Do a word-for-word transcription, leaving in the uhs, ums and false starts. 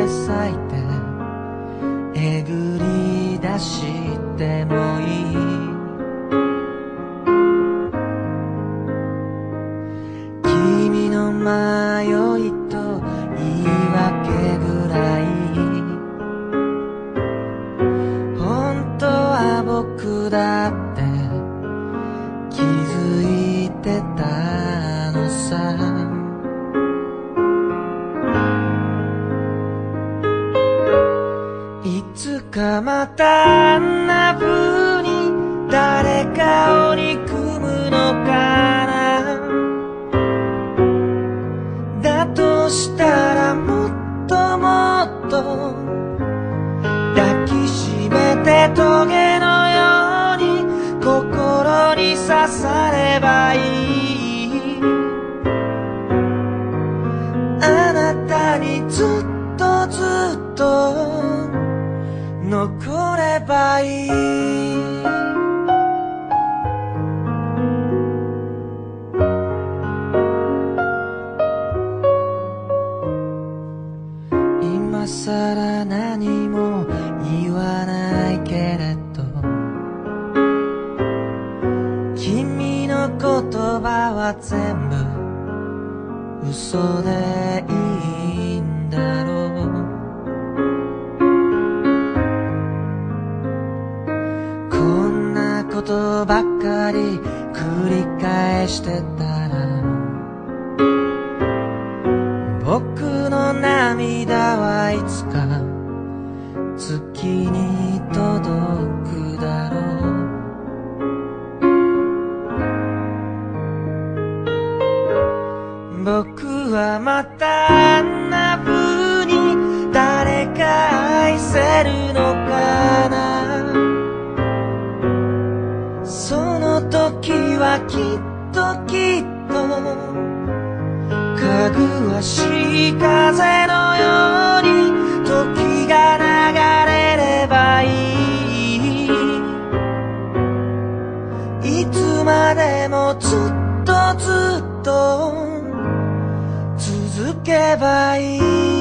咲いてえぐり出してもいい。君の迷いと言い訳ぐらい本当は僕だって気づいてたのさ。いつかまたあんな風に誰かを憎むのかな。だとしたらもっともっと抱きしめてトゲのように心に刺さればいい。あなたにずっとずっと残ればいい。今さら何も言わないけれど君の言葉は全部嘘でいいんだろう。こんなことばっかり繰り返してたら僕の涙はいつか月に届くだろう。僕はまたあんな風に誰か愛せるのかな。その時はきっときっとかぐわしい風のように時が流れればいい。いつまでもずっとずっと続けばいい。